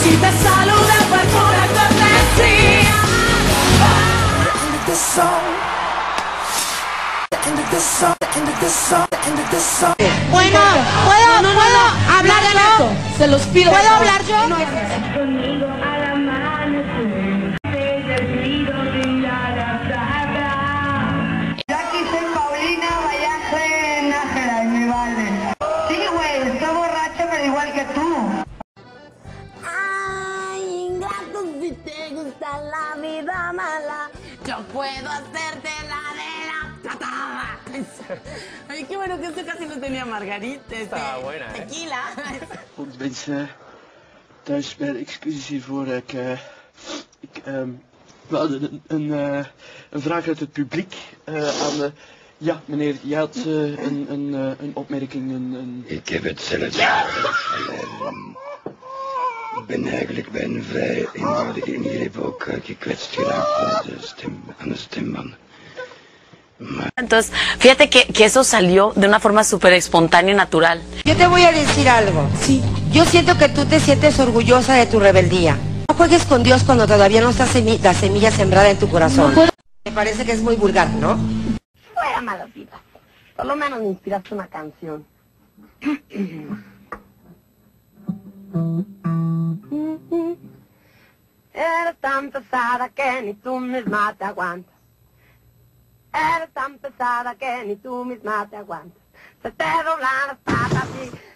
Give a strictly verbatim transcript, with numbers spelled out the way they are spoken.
Si te saluda por pura cortesía. Bueno, ¿puedo, No, no, ¿puedo no, hablar no hagan yo? esto. Se los pido. ¿Puedo hablar yo? No. Conmigo al amanecer, decido brillar hasta atrás. Jackie, soy Paulina Vallaje Nájera y me vale. Sí, güey, estoy borracha pero igual que tú. Ay, ingrato, si te gusta la vida mala, yo puedo hacerte la de la patada. Ay, qué bueno que esto casi no tenía margarita. Está buena, ¿eh? Tequila. Goed mensen, thuis bij de excuses hiervoor. Ik, uh, ik um, we hadden een, een, uh, een vraag uit het publiek uh, aan de... Ja, meneer, jij had uh, een, een, uh, een opmerking, een, een... Ik heb hetzelfde. Um, ik ben eigenlijk bij een vrij eenvoudige ingreep ook uh, gekwetst geraakt aan de, stem, aan de stembanden. Entonces, fíjate que, que eso salió de una forma súper espontánea y natural. Yo te voy a decir algo. Sí. Yo siento que tú te sientes orgullosa de tu rebeldía. No juegues con Dios cuando todavía no está semi la semilla sembrada en tu corazón. No puedo. Me parece que es muy vulgar, ¿no? Fuera mala vida. Por lo menos me inspiraste una canción. Eres tan pesada que ni tú misma te aguantas. Eres tan pesada que ni tú misma te aguantas. Se te doblan las patas y